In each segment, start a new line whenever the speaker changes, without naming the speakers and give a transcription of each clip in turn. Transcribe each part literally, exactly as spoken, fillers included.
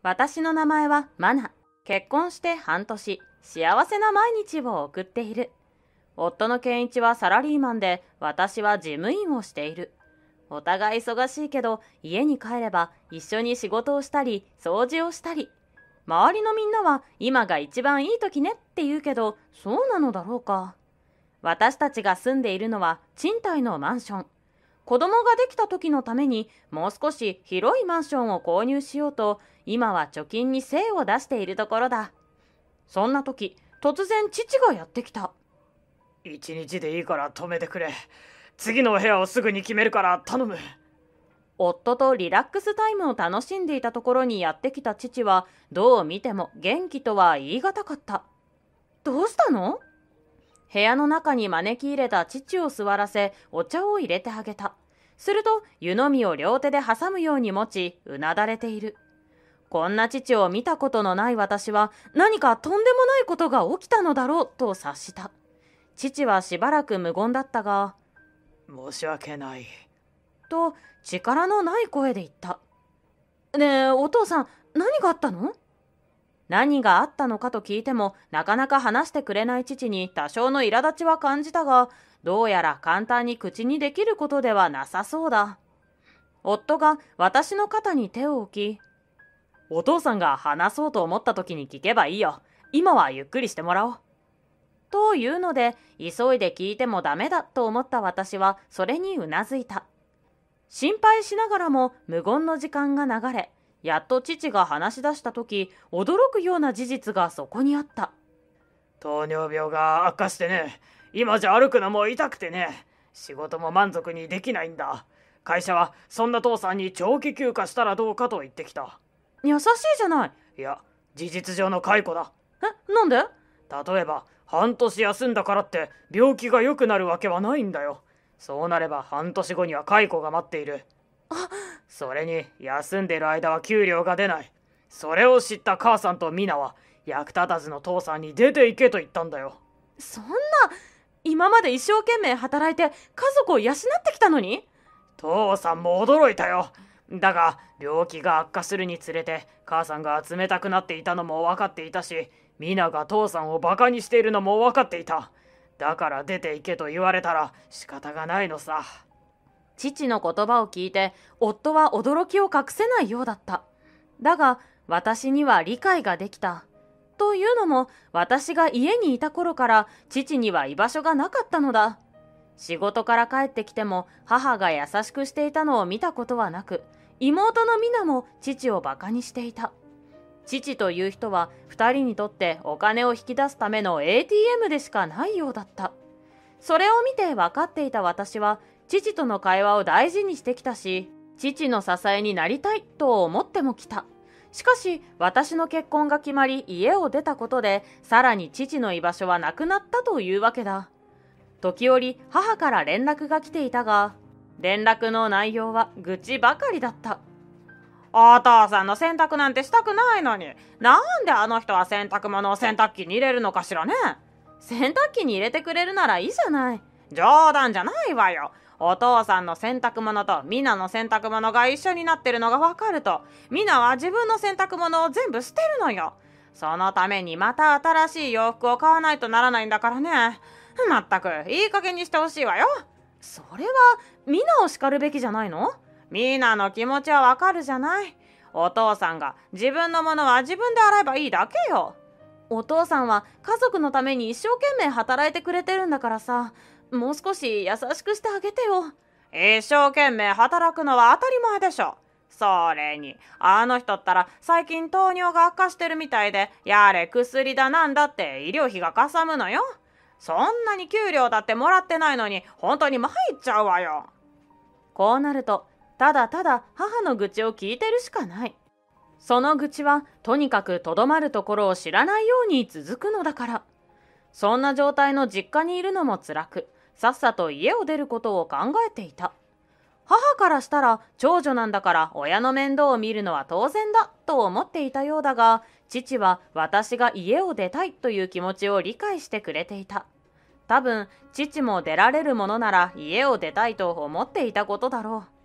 私の名前はマナ。結婚して半年、幸せな毎日を送っている。夫の健一はサラリーマンで、私は事務員をしている。お互い忙しいけど、家に帰れば一緒に仕事をしたり、掃除をしたり。周りのみんなは今が一番いい時ねって言うけど、そうなのだろうか。私たちが住んでいるのは賃貸のマンション。子供ができた時のためにもう少し広いマンションを購入しようと、今は貯金に精を出しているところだ。そんな時、突然父がやってきた。
一日でいいから止めてくれ。次の部屋をすぐに決めるから頼む。
夫とリラックスタイムを楽しんでいたところにやってきた父は、どう見ても元気とは言い難かった。どうしたの？部屋の中に招き入れた父を座らせ、お茶を入れてあげた。すると、湯飲みを両手で挟むように持ち、うなだれている。こんな父を見たことのない私は、何かとんでもないことが起きたのだろうと察した。父はしばらく無言だったが、
申し訳ない。
と力のない声で言った。ねえ、お父さん、何があったの？何があったのかと聞いても、なかなか話してくれない父に多少の苛立ちは感じたが、どうやら簡単に口にできることではなさそうだ。夫が私の肩に手を置き、お父さんが話そうと思った時に聞けばいいよ。今はゆっくりしてもらおう。というので、急いで聞いてもダメだと思った私は、それにうなずいた。心配しながらも無言の時間が流れ、やっと父が話し出したとき、驚くような事実がそこにあった。
糖尿病が悪化してね、今じゃ歩くのも痛くてね、仕事も満足にできないんだ。会社はそんな父さんに長期休暇したらどうかと言ってきた。
優しいじゃない。
いや、事実上の解雇だ。
え、なんで？
例えば、半年休んだからって病気が良くなるわけはないんだよ。そうなれば半年後には解雇が待っている。
あ、
それに休んでいる間は給料が出ない。それを知った母さんとミナは役立たずの父さんに出て行けと言ったんだよ。
そんな、今まで一生懸命働いて家族を養ってきたのに？
父さんも驚いたよ。だが病気が悪化するにつれて母さんが冷たくなっていたのも分かっていたし、ミナが父さんをバカにしているのも分かっていた。だから出て行けと言われたら仕方がないのさ。
父の言葉を聞いて、夫は驚きを隠せないようだった。だが、私には理解ができた。というのも、私が家にいた頃から父には居場所がなかったのだ。仕事から帰ってきても母が優しくしていたのを見たことはなく、妹のミナも父をバカにしていた。父という人は二人にとってお金を引き出すための エーティーエム でしかないようだった。それを見て分かっていた私は、父との会話を大事にしてきたし、父の支えになりたいと思ってもきた。しかし、私の結婚が決まり家を出たことで、さらに父の居場所はなくなったというわけだ。時折、母から連絡が来ていたが、連絡の内容は愚痴ばかりだった。お父さんの洗濯なんてしたくないのに、なんであの人は洗濯物を洗濯機に入れるのかしらね。洗濯機に入れてくれるならいいじゃない。冗談じゃないわよ。お父さんの洗濯物とミナの洗濯物が一緒になってるのがわかると、ミナは自分の洗濯物を全部捨てるのよ。そのためにまた新しい洋服を買わないとならないんだからね。まったくいい加減にしてほしいわよ。それはミナを叱るべきじゃないの？ミナの気持ちはわかるじゃない。お父さんが自分のものは自分で洗えばいいだけよ。お父さんは家族のために一生懸命働いてくれてるんだからさ、もう少し優しくしてあげてよ。一生懸命働くのは当たり前でしょ。それに、あの人ったら最近糖尿が悪化してるみたいで、やれ薬だなんだって医療費がかさむのよ。そんなに給料だってもらってないのに、本当に参っちゃうわよ。こうなると、ただただ母の愚痴を聞いてるしかない。その愚痴は、とにかくとどまるところを知らないように続くのだから。そんな状態の実家にいるのも辛く、さっさと家を出ることを考えていた。母からしたら長女なんだから親の面倒を見るのは当然だと思っていたようだが、父は私が家を出たいという気持ちを理解してくれていた。多分父も出られるものなら家を出たいと思っていたことだろう。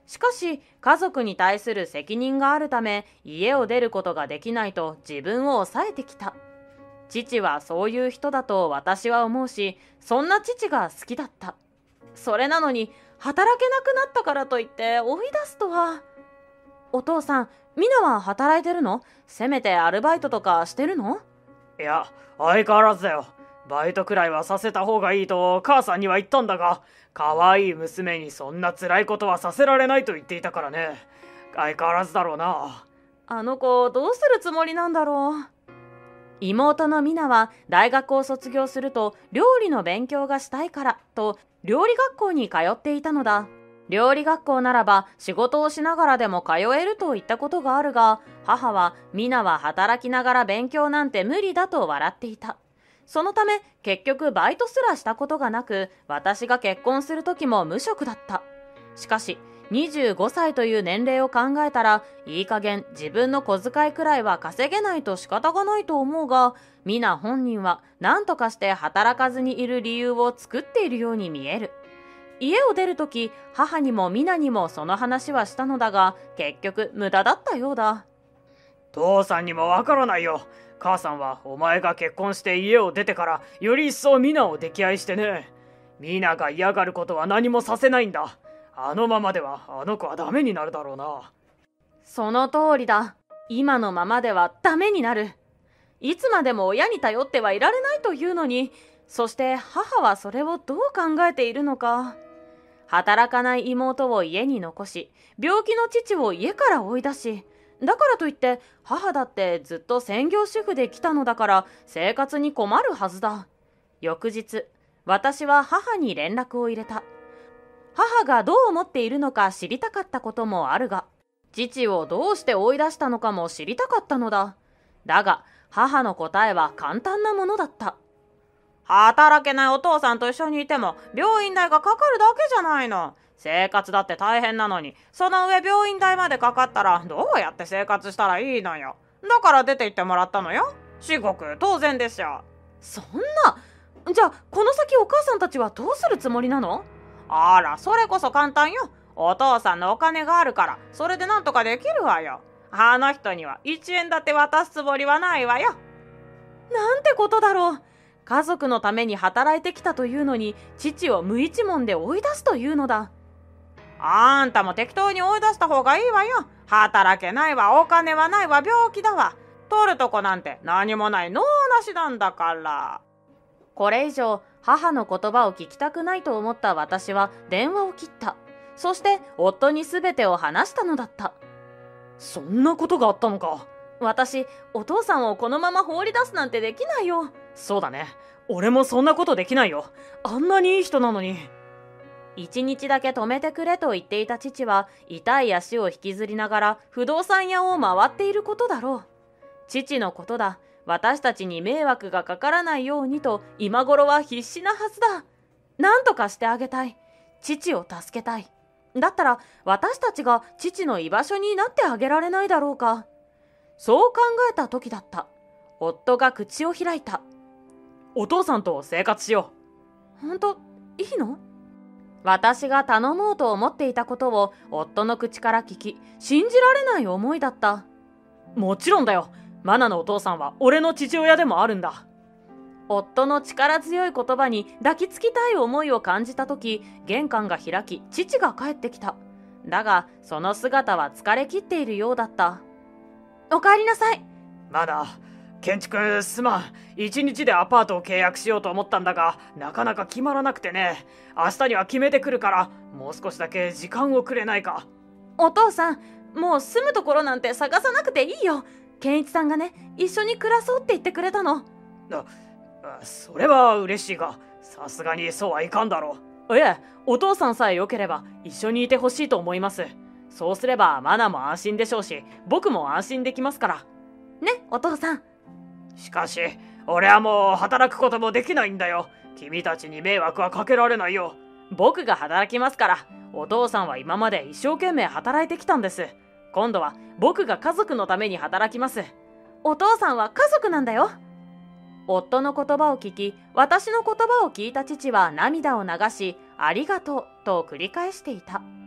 しかし家族に対する責任があるため家を出ることができないと自分を抑えてきた。父はそういう人だと私は思うし、そんな父が好きだった。それなのに働けなくなったからといって追い出すとは。お父さん、ミナは働いてるの？せめてアルバイトとかしてるの？
いや、相変わらずだよ。バイトくらいはさせた方がいいと母さんには言ったんだが、可愛い娘にそんな辛いことはさせられないと言っていたからね。相変わらずだろうな。
あの子どうするつもりなんだろう。妹のミナは大学を卒業すると料理の勉強がしたいからと料理学校に通っていたのだ。料理学校ならば仕事をしながらでも通えると言ったことがあるが、母はミナは働きながら勉強なんて無理だと笑っていた。そのため結局バイトすらしたことがなく、私が結婚する時も無職だった。しかしにじゅうごさいという年齢を考えたら、いい加減自分の小遣いくらいは稼げないと仕方がないと思うが、ミナ本人は何とかして働かずにいる理由を作っているように見える。家を出るとき、母にもミナにもその話はしたのだが、結局無駄だったようだ。
父さんにもわからないよ。母さんはお前が結婚して家を出てからより一層ミナを溺愛してね。ミナが嫌がることは何もさせないんだ。あのままではあの子はダメになるだろうな。
その通りだ。今のままではダメになる。いつまでも親に頼ってはいられないというのに、そして母はそれをどう考えているのか。働かない妹を家に残し、病気の父を家から追い出し、だからといって母だってずっと専業主婦で来たのだから生活に困るはずだ。翌日、私は母に連絡を入れた。母がどう思っているのか知りたかったこともあるが、父をどうして追い出したのかも知りたかったのだ。だが母の答えは簡単なものだった。働けないお父さんと一緒にいても病院代がかかるだけじゃないの。生活だって大変なのに、その上病院代までかかったらどうやって生活したらいいのよ。だから出て行ってもらったのよ。至極当然ですよ。そんな。じゃあこの先お母さんたちはどうするつもりなの？あら、それこそ簡単よ。お父さんのお金があるからそれでなんとかできるわよ。あの人にはいちえんだって渡すつもりはないわよ。なんてことだろう。家族のために働いてきたというのに、父を無一文で追い出すというのだ。あんたも適当に追い出した方がいいわよ。働けないわ、お金はないわ、病気だわ。取るとこなんて何もない脳なしなんだから。これ以上母の言葉を聞きたくないと思った私は電話を切った。そして夫に全てを話したのだった。
そんなことがあったのか。
私、お父さんをこのまま放り出すなんてできないよ。
そうだね。俺もそんなことできないよ。あんなにいい人なのに。
一日だけ止めてくれと言っていた父は、痛い足を引きずりながら不動産屋を回っていることだろう。父のことだ。私たちに迷惑がかからないようにと今頃は必死なはずだ。なんとかしてあげたい。父を助けたい。だったら私たちが父の居場所になってあげられないだろうか。そう考えた時だった。夫が口を開いた。
お父さんと生活しよ
う。本当、いいの？私が頼もうと思っていたことを夫の口から聞き、信じられない思いだった。
もちろんだよ。マナのお父さんは俺の父親でもあるんだ。
夫の力強い言葉に抱きつきたい思いを感じたとき、玄関が開き、父が帰ってきた。だが、その姿は疲れ切っているようだった。お帰りなさい。
まだ、建築すまん。一日でアパートを契約しようと思ったんだが、なかなか決まらなくてね。明日には決めてくるから、もう少しだけ時間をくれないか。
お父さん、もう住むところなんて探さなくていいよ。健一さんがね、一緒に暮らそうって言ってくれたの。
あ、それは嬉しいが、さすがにそうはいかんだろう。
いえ、お父さんさえ良ければ一緒にいてほしいと思います。そうすればマナも安心でしょうし、僕も安心できますから。ね、お父さん。
しかし、俺はもう働くこともできないんだよ。君たちに迷惑はかけられないよ。
僕が働きますから。お父さんは今まで一生懸命働いてきたんです。今度は僕が家族のために働きます。お父さんは家族なんだよ。夫の言葉を聞き、私の言葉を聞いた父は涙を流し、ありがとうと繰り返していた。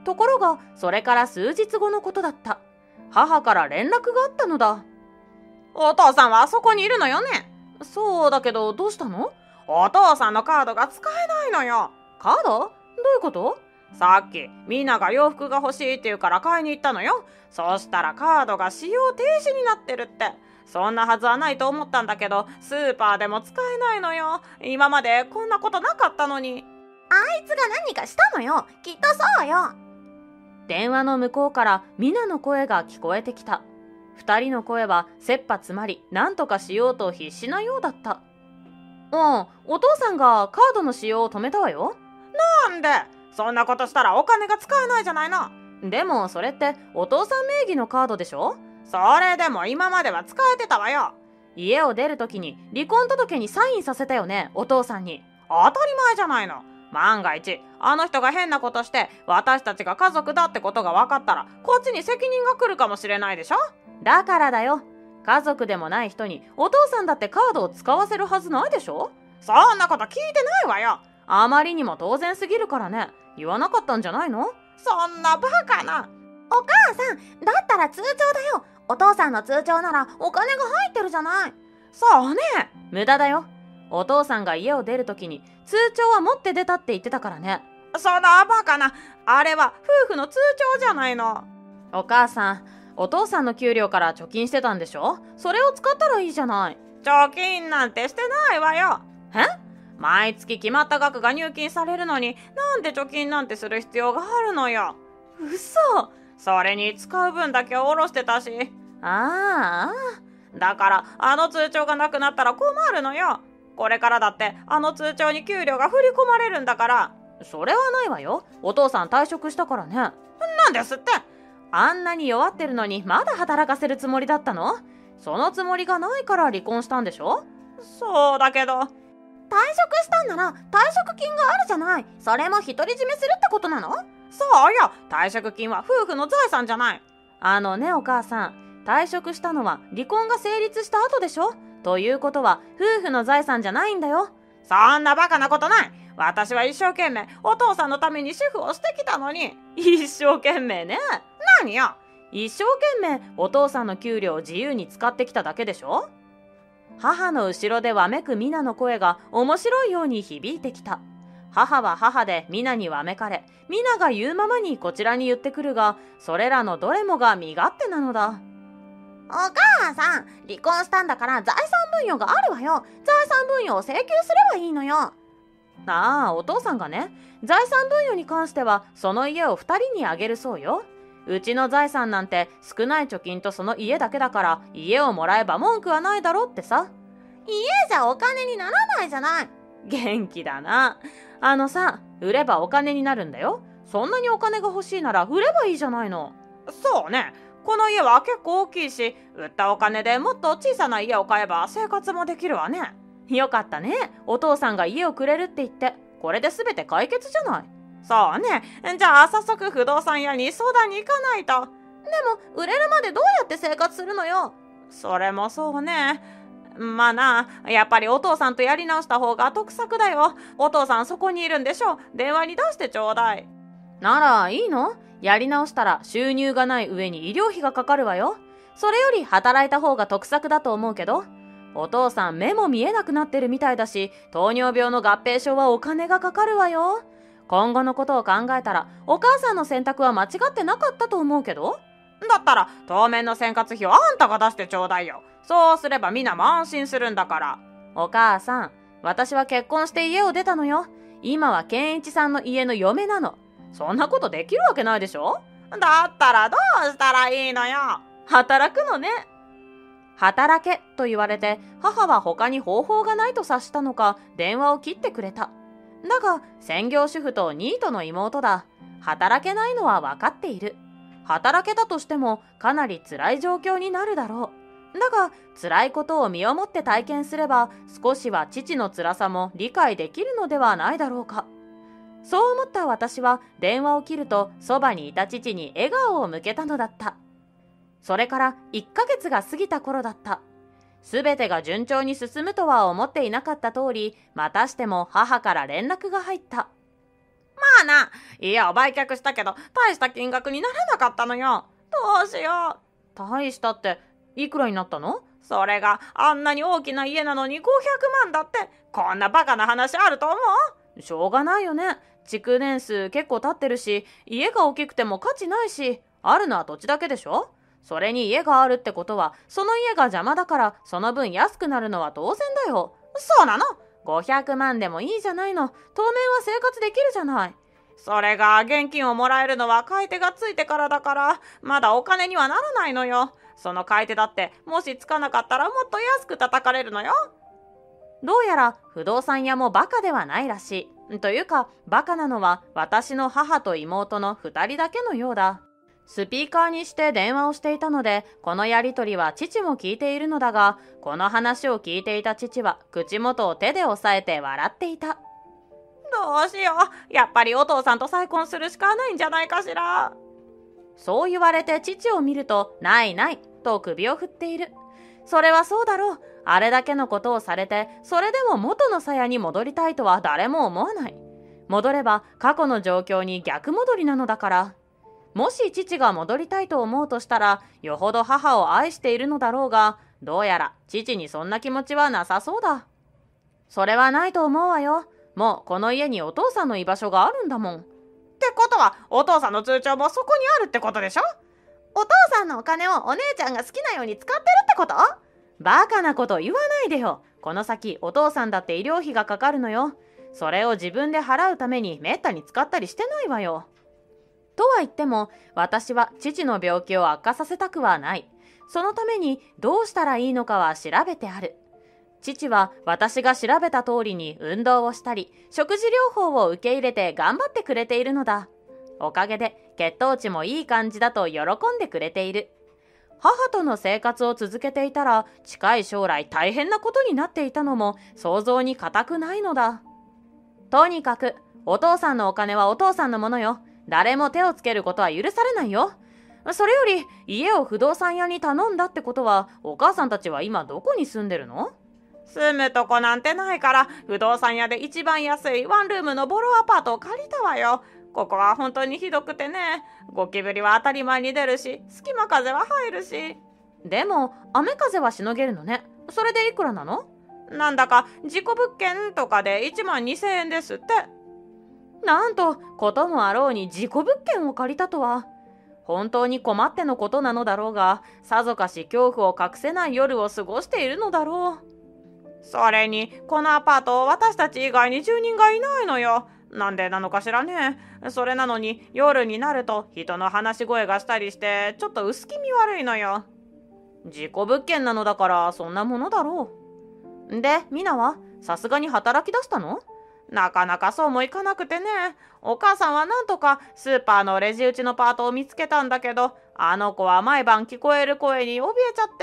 ところが、それから数日後のことだった。母から連絡があったのだ。
お父さんはあそこにいるのよね。
そうだけど、どうしたの？
お父さんのカードが使えないのよ。
カード？どういうこと？
さっきみんなが洋服が欲しいって言うから買いに行ったのよ。そしたらカードが使用停止になってるって。そんなはずはないと思ったんだけど、スーパーでも使えないのよ。今までこんなことなかったのに。
あいつが何かしたのよ。きっとそうよ。
電話の向こうからミナの声が聞こえてきた。二人の声は切羽詰まり、何とかしようと必死なようだった。うん、お父さんがカードの使用を止めたわよ。
なんで？そんなことしたらお金が使えないじゃないの。
でもそれってお父さん名義のカードでしょ？
それでも今までは使えてたわよ。
家を出るときに離婚届にサインさせたよね、お父さんに。
当たり前じゃないの。万が一あの人が変なことして私たちが家族だってことが分かったら、こっちに責任が来るかもしれないでしょ。
だからだよ。家族でもない人にお父さんだってカードを使わせるはずないでしょ。
そんなこと聞いてないわよ。
あまりにも当然すぎるからね。言わなかったんじゃないの？
そんなバカな。
お母さん、だったら通帳だよ。お父さんの通帳ならお金が入ってるじゃない。
そうね。
無駄だよ。お父さんが家を出るときに通帳は持って出たって言ってたからね。
そんなバカな。あれは夫婦の通帳じゃないの。
お母さん、お父さんの給料から貯金してたんでしょ？それを使ったらいいじゃない。
貯金なんてしてないわよ。
え？
毎月決まった額が入金されるのに、なんで貯金なんてする必要があるのよ。
嘘。
それに使う分だけ下ろしてたし。
ああ。
だからあの通帳がなくなったら困るのよ。これからだってあの通帳に給料が振り込まれるんだから。
それはないわよ。お父さん退職したからね。
なんですって。
あんなに弱ってるのにまだ働かせるつもりだったの？そのつもりがないから離婚したんでしょ？
そうだけど。
退職したんなら退職金があるじゃない。それも独り占めするってことなの？
そうよ。退職金は夫婦の財産じゃない。
あのね、お母さん、退職したのは離婚が成立した後でしょ？ということは夫婦の財産じゃないんだよ。
そんなバカなことない。私は一生懸命お父さんのために主婦をしてきたのに。
一生懸命ね。
何よ。
一生懸命お父さんの給料を自由に使ってきただけでしょ。母の後ろでわめくミナの声が面白いように響いてきた。母は母でミナにわめかれ、ミナが言うままにこちらに言ってくるが、それらのどれもが身勝手なのだ。
お母さん、離婚したんだから財産分与があるわよ。財産分与を請求すればいいのよ。
ああ、お父さんがね、財産分与に関してはその家を二人にあげるそうよ。うちの財産なんて少ない貯金とその家だけだから、家をもらえば文句はないだろってさ。
家じゃお金にならないじゃない。
元気だな。あのさ、売ればお金になるんだよ。そんなにお金が欲しいなら売ればいいじゃないの。
そうね。この家は結構大きいし、売ったお金でもっと小さな家を買えば生活もできるわね。
よかったね。お父さんが家をくれるって言って、これで全て解決じゃない。
そうね。じゃあ早速不動産屋に相談に行かないと。
でも売れるまでどうやって生活するのよ。
それもそうね。まあな、やっぱりお父さんとやり直した方が得策だよ。お父さんそこにいるんでしょ。電話に出してちょうだい。
ならいいの？やり直したら収入がない上に医療費がかかるわよ。それより働いた方が得策だと思うけど。お父さん目も見えなくなってるみたいだし、糖尿病の合併症はお金がかかるわよ。今後のことを考えたらお母さんの選択は間違ってなかったと思うけど。
だったら当面の生活費をあんたが出してちょうだいよ。そうすればみんなも安心するんだから。
お母さん、私は結婚して家を出たのよ。今は健一さんの家の嫁なの。そんなことできるわけないでしょ。
だったらどうしたらいいのよ。
働くのね。働けと言われて、母は他に方法がないと察したのか電話を切ってくれた。だが専業主婦とニートの妹だ。働けないのは分かっている。働けたとしてもかなり辛い状況になるだろう。だが辛いことを身をもって体験すれば、少しは父の辛さも理解できるのではないだろうか。そう思った私は電話を切ると、そばにいた父に笑顔を向けたのだった。それからいっかげつが過ぎた頃だった。すべてが順調に進むとは思っていなかった通り、またしても母から連絡が入った。
マ
まあな、家を売却したけど大した金額にならなかったのよ。どうしよう。
大したっていくらになったの？
それがあんなに大きな家なのにごひゃくまんだって。こんなバカな話あると思う？
しょうがないよね。築年数結構経ってるし、家が大きくても価値ないし、あるのは土地だけでしょ。それに家があるってことは、その家が邪魔だからその分安くなるのは当然だよ。
そうなの？
ごひゃくまんでもいいじゃないの。当面は生活できるじゃない。
それが現金をもらえるのは買い手がついてからだから、まだお金にはならないのよ。その買い手だってもしつかなかったらもっと安く叩かれるのよ。
どうやら不動産屋もバカではないらしい。というかバカなのは私の母と妹のふたりだけのようだ。スピーカーにして電話をしていたので、このやりとりは父も聞いているのだが、この話を聞いていた父は口元を手で押さえて笑っていた。
どうしよう。やっぱりお父さんと再婚するしかないんじゃないかしら。
そう言われて父を見ると、ないないと首を振っている。それはそうだろう。あれだけのことをされて、それでも元の鞘に戻りたいとは誰も思わない。戻れば過去の状況に逆戻りなのだから。もし父が戻りたいと思うとしたら、よほど母を愛しているのだろうが、どうやら父にそんな気持ちはなさそうだ。それはないと思うわよ。もうこの家にお父さんの居場所があるんだもん。
ってことは、お父さんの通帳もそこにあるってことでしょ？
お父さんのお金をお姉ちゃんが好きなように使ってるってこと？
バカなこと言わないでよ。この先お父さんだって医療費がかかるのよ。それを自分で払うためにめったに使ったりしてないわよ。とは言っても、私は父の病気を悪化させたくはない。そのためにどうしたらいいのかは調べてある。父は私が調べた通りに運動をしたり、食事療法を受け入れて頑張ってくれているのだ。おかげで血糖値もいい感じだと喜んでくれている。母との生活を続けていたら、近い将来大変なことになっていたのも想像に難くないのだ。とにかく、お父さんのお金はお父さんのものよ。誰も手をつけることは許されないよ。それより、家を不動産屋に頼んだってことは、お母さんたちは今どこに住んでるの？
住むとこなんてないから、不動産屋で一番安いワンルームのボロアパートを借りたわよ。ここは本当にひどくてね、ゴキブリは当たり前に出るし、隙間風は入るし。
でも、雨風はしのげるのね。それでいくらなの？
なんだか、事故物件とかでいちまんにせんえんですって。
なんと、こともあろうに事故物件を借りたとは。本当に困ってのことなのだろうが、さぞかし恐怖を隠せない夜を過ごしているのだろう。
それに、このアパート、私たち以外に住人がいないのよ。なんでなのかしらね。それなのに、夜になると人の話し声がしたりして、ちょっと薄気味悪いのよ。
事故物件なのだから、そんなものだろう。で、ミナはさすがに働き出したの？
なかなかそうもいかなくてね。お母さんはなんとかスーパーのレジ打ちのパートを見つけたんだけど、あの子は毎晩聞こえる声に怯えちゃって、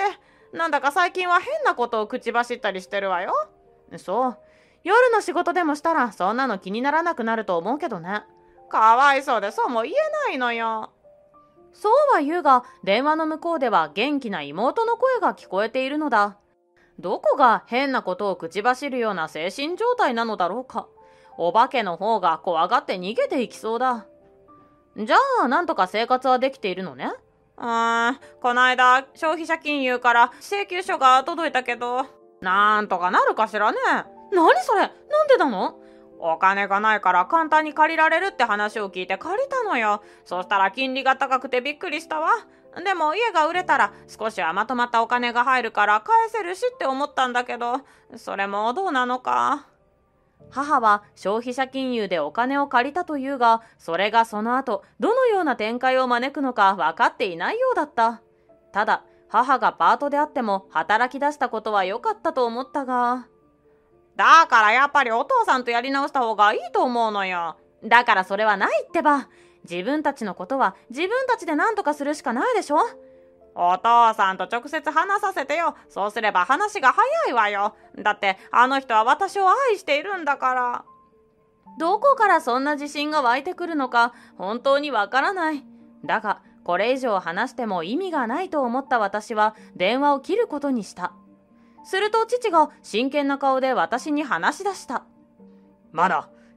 なんだか最近は変なことを口走ったりしてるわよ。
そう。夜の仕事でもしたらそんなの気にならなくなると思うけどね。
かわいそうでそうも言えないのよ。
そうは言うが、電話の向こうでは元気な妹の声が聞こえているのだ。どこが変なことを口走るような精神状態なのだろうか。お化けの方が怖がって逃げていきそうだ。じゃあ、なんとか生活はできているのね。
うーん、この間、消費者金融から請求書が届いたけど、なんとかなるかしらね。
何それ？なんでなの？
お金がないから簡単に借りられるって話を聞いて借りたのよ。そしたら金利が高くてびっくりしたわ。でも家が売れたら少しはまとまったお金が入るから返せるしって思ったんだけど、それもどうなのか。
母は消費者金融でお金を借りたというが、それがその後どのような展開を招くのか分かっていないようだった。ただ母がパートであっても働き出したことは良かったと思ったが。
だからやっぱりお父さんとやり直した方がいいと思うのよ。
だからそれはないってば。自分たちのことは自分たちで何とかするしかないでしょ。
お父さんと直接話させてよ。そうすれば話が早いわよ。だってあの人は私を愛しているんだから。
どこからそんな自信が湧いてくるのか本当にわからない。だがこれ以上話しても意味がないと思った私は電話を切ることにした。すると父が真剣な顔で私に話し出した。
マナ、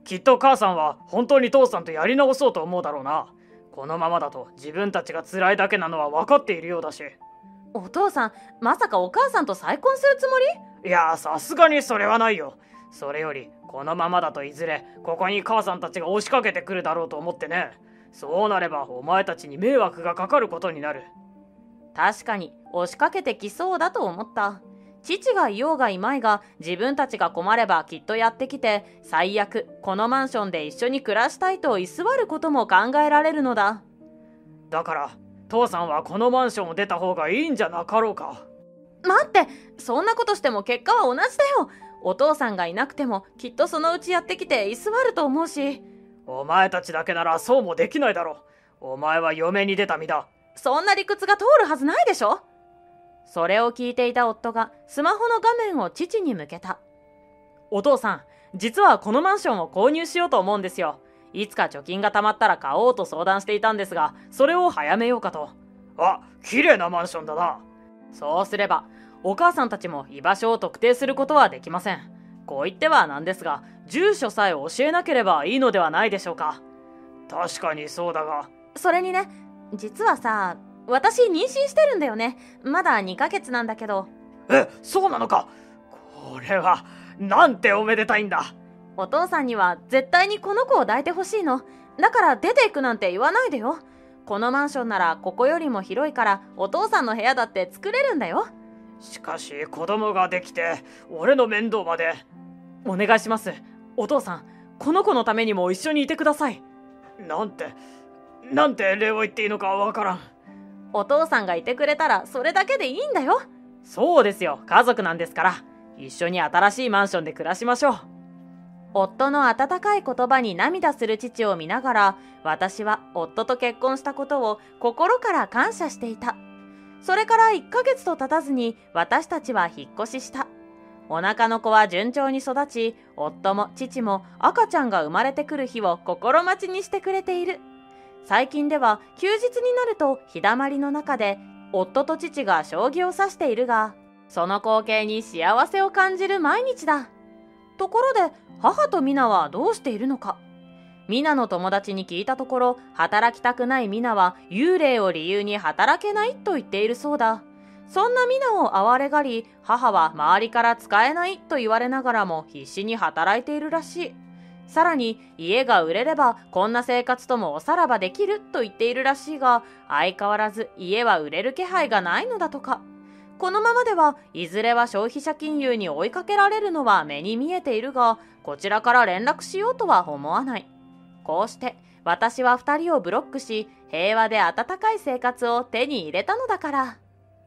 きっと母さんは本当に父さんとやり直そうと思うだろうな。このままだと自分たちが辛いだけなのは分かっているようだし。
お父さん、まさかお母さんと再婚するつもり？
いや、さすがにそれはないよ。それよりこのままだといずれここに母さんたちが押しかけてくるだろうと思ってね。そうなればお前たちに迷惑がかかることになる。
確かに押しかけてきそうだと思った。父がいようがいまいが自分たちが困ればきっとやってきて、最悪このマンションで一緒に暮らしたいと居座ることも考えられるのだ。
だから父さんはこのマンションを出た方がいいんじゃなかろうか。
待って、そんなことしても結果は同じだよ。お父さんがいなくてもきっとそのうちやってきて居座ると思うし。
お前たちだけならそうもできないだろう。お前は嫁に出た身だ。
そんな理屈が通るはずないでしょ。それを聞いていた夫がスマホの画面を父に向けた。お父さん、実はこのマンションを購入しようと思うんですよ。いつか貯金が貯まったら買おうと相談していたんですが、それを早めようかと。
あ、綺麗なマンションだな。
そうすればお母さんたちも居場所を特定することはできません。こう言ってはなんですが、住所さえ教えなければいいのではないでしょうか。
確かにそうだが。
それにね、実はさ、私妊娠してるんだよね。まだにかげつなんだけど。
え、そうなのか。これはなんておめでたいんだ。
お父さんには絶対にこの子を抱いてほしいの。だから出ていくなんて言わないでよ。このマンションならここよりも広いからお父さんの部屋だって作れるんだよ。
しかし子供ができて俺の面倒まで。
お願いします。お父さん、この子のためにも一緒にいてください。
なんてなんて礼を言っていいのかわからん。
お父さんがいてくれたらそれだけでいいんだよ。そうですよ、家族なんですから。一緒に新しいマンションで暮らしましょう。夫の温かい言葉に涙する父を見ながら、私は夫と結婚したことを心から感謝していた。それからいっかげつと経たずに私たちは引っ越しした。お腹の子は順調に育ち、夫も父も赤ちゃんが生まれてくる日を心待ちにしてくれている。最近では休日になると日だまりの中で夫と父が将棋を指しているが、その光景に幸せを感じる毎日だ。ところで母とミナはどうしているのか。ミナの友達に聞いたところ、働きたくないミナは幽霊を理由に働けないと言っているそうだ。そんなミナを哀れがり、母は周りから使えないと言われながらも必死に働いているらしい。さらに家が売れればこんな生活ともおさらばできると言っているらしいが、相変わらず家は売れる気配がないのだとか。このままではいずれは消費者金融に追いかけられるのは目に見えているが、こちらから連絡しようとは思わない。こうして私は二人をブロックし、平和で温かい生活を手に入れたのだから。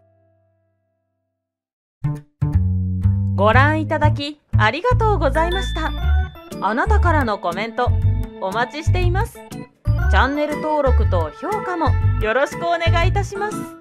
ご覧いただきありがとうございました。あなたからのコメントお待ちしています。チャンネル登録と評価もよろしくお願いいたします。